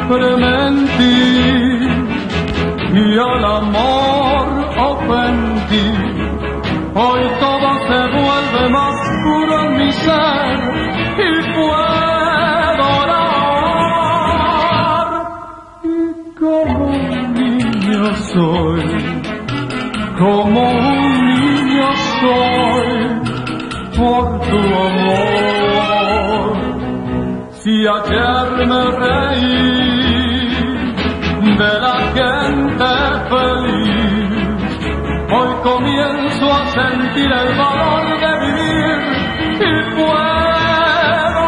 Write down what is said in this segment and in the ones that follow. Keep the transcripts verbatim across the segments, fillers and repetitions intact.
siempre mentí y al amor ofendí. Hoy todo se vuelve más puro en mi ser y puedo orar. Y como un niño soy, como un niño soy, por tu amor. Si ayer me reí de la gente feliz, hoy comienzo a sentir el valor de vivir y puedo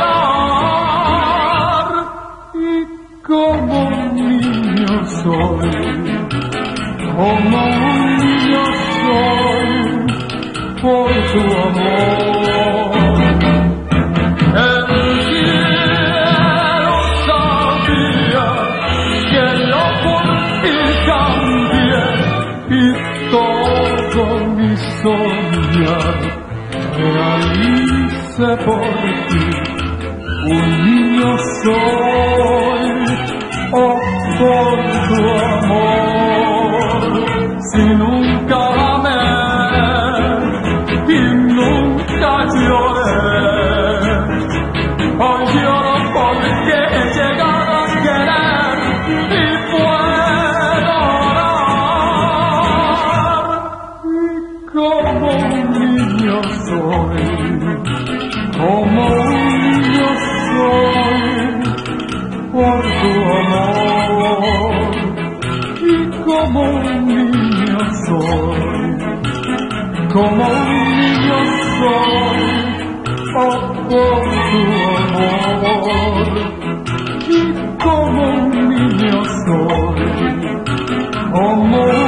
orar. Y como un niño soy, como un niño soy, por tu amor. El cielo sabía que yo por ti cambié y todo mi soñar realicé por ti. Un niño soy, oh, por tu amor. Si nunca amé y nunca lloré, hoy lloro porque he llegado a querer y puedo orar. Y como un niño soy, como un niño soy, por tu amor. Y como un niño soy, como un niño soy, oh, por tu amor. Y como un niño soy, como